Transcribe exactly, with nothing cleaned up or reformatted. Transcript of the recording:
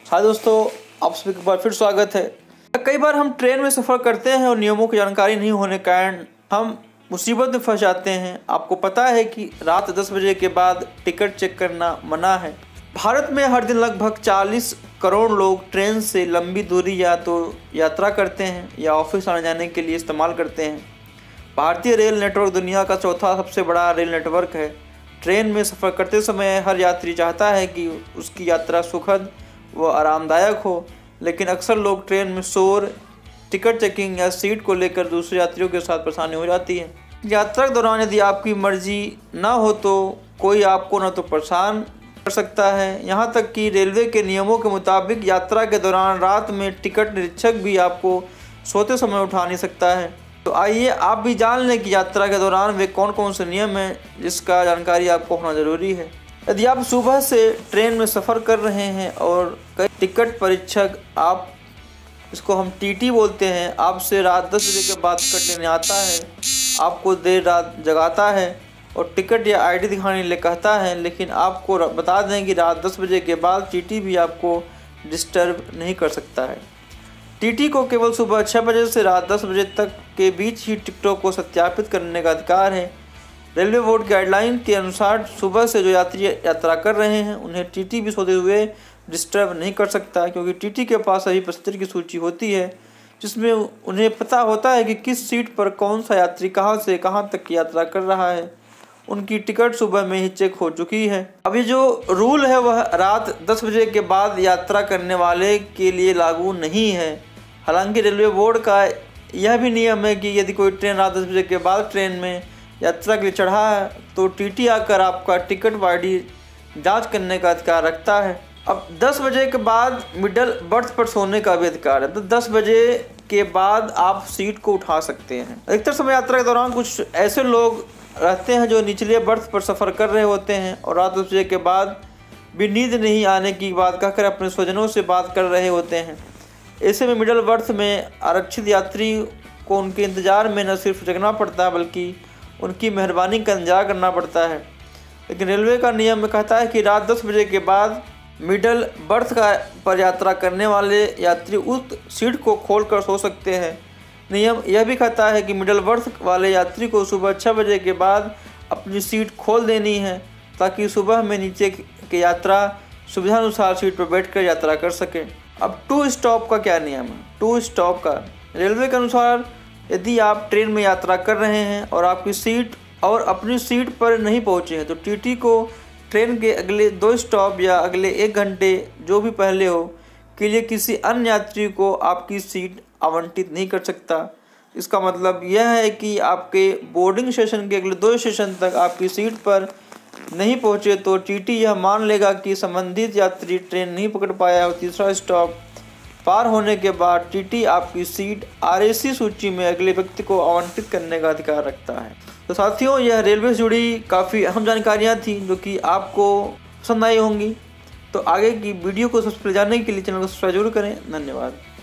हाय दोस्तों, आप सभी का बार फिर स्वागत है। कई बार हम ट्रेन में सफ़र करते हैं और नियमों की जानकारी नहीं होने के कारण हम मुसीबत में फंस जाते हैं। आपको पता है कि रात दस बजे के बाद टिकट चेक करना मना है। भारत में हर दिन लगभग चालीस करोड़ लोग ट्रेन से लंबी दूरी या तो यात्रा करते हैं या ऑफिस आने जाने के लिए इस्तेमाल करते हैं। भारतीय रेल नेटवर्क दुनिया का चौथा सबसे बड़ा रेल नेटवर्क है। ट्रेन में सफ़र करते समय हर यात्री चाहता है कि उसकी यात्रा सुखद व आरामदायक हो, लेकिन अक्सर लोग ट्रेन में शोर, टिकट चेकिंग या सीट को लेकर दूसरे यात्रियों के साथ परेशानी हो जाती है। यात्रा के दौरान यदि आपकी मर्जी ना हो तो कोई आपको न तो परेशान कर सकता है, यहाँ तक कि रेलवे के नियमों के मुताबिक यात्रा के दौरान रात में टिकट निरीक्षक भी आपको सोते समय उठा नहीं सकता है। तो आइए आप भी जान लें कि यात्रा के दौरान वे कौन कौन से नियम हैं जिसका जानकारी आपको होना ज़रूरी है। यदि आप सुबह से ट्रेन में सफ़र कर रहे हैं और कई टिकट परीक्षक, आप इसको हम टीटी बोलते हैं, आपसे रात दस बजे के बाद टिकट लेने आता है, आपको देर रात जगाता है और टिकट या आईडी दिखाने के लिए कहता है, लेकिन आपको बता दें कि रात दस बजे के बाद टीटी भी आपको डिस्टर्ब नहीं कर सकता है। टीटी को केवल सुबह छः बजे से रात दस बजे तक के बीच ही टिकटों को सत्यापित करने का अधिकार है। रेलवे बोर्ड गाइडलाइन के अनुसार सुबह से जो यात्री यात्रा कर रहे हैं उन्हें टीटी भी सोते हुए डिस्टर्ब नहीं कर सकता, क्योंकि टीटी के पास सभी पैसेंजर की सूची होती है जिसमें उन्हें पता होता है कि किस सीट पर कौन सा यात्री कहां से कहां तक की यात्रा कर रहा है। उनकी टिकट सुबह में ही चेक हो चुकी है। अभी जो रूल है वह रात दस बजे के बाद यात्रा करने वाले के लिए लागू नहीं है। हालांकि रेलवे बोर्ड का यह भी नियम है कि यदि कोई ट्रेन रात दस बजे के बाद ट्रेन में यात्रा के लिए चढ़ा है तो टीटी आकर आपका टिकट व आईडी जांच करने का अधिकार रखता है। अब दस बजे के बाद मिडल बर्थ पर सोने का भी अधिकार है, तो दस बजे के बाद आप सीट को उठा सकते हैं। अधिकतर समय यात्रा के दौरान कुछ ऐसे लोग रहते हैं जो निचले बर्थ पर सफ़र कर रहे होते हैं और रात दस बजे के बाद भी नींद नहीं आने की बात कहकर अपने स्वजनों से बात कर रहे होते हैं। ऐसे में मिडल बर्थ में आरक्षित यात्री को उनके इंतज़ार में न सिर्फ जगना पड़ता है बल्कि उनकी मेहरबानी का इंतजार करना पड़ता है। लेकिन रेलवे का नियम में कहता है कि रात दस बजे के बाद मिडल बर्थ का पर यात्रा करने वाले यात्री उस सीट को खोलकर सो सकते हैं। नियम यह भी कहता है कि मिडल बर्थ वाले यात्री को सुबह छः बजे के बाद अपनी सीट खोल देनी है ताकि सुबह में नीचे की यात्रा सुविधानुसार सीट पर बैठकर यात्रा कर सकें। अब टू स्टॉप का क्या नियम है? टू स्टॉप का रेलवे के अनुसार यदि आप ट्रेन में यात्रा कर रहे हैं और आपकी सीट और अपनी सीट पर नहीं पहुंचे हैं तो टीटी को ट्रेन के अगले दो स्टॉप या अगले एक घंटे जो भी पहले हो के लिए किसी अन्य यात्री को आपकी सीट आवंटित नहीं कर सकता। इसका मतलब यह है कि आपके बोर्डिंग स्टेशन के अगले दो स्टेशन तक आपकी सीट पर नहीं पहुंचे तो टीटी यह मान लेगा कि संबंधित यात्री ट्रेन नहीं पकड़ पाया और तीसरा स्टॉप पार होने के बाद टीटी आपकी सीट आरएसी सूची में अगले व्यक्ति को आवंटित करने का अधिकार रखता है। तो साथियों, यह रेलवे से जुड़ी काफ़ी अहम जानकारियाँ थी जो कि आपको पसंद आई होंगी। तो आगे की वीडियो को सबसे पहले जानने के लिए चैनल को सब्सक्राइब जरूर करें। धन्यवाद।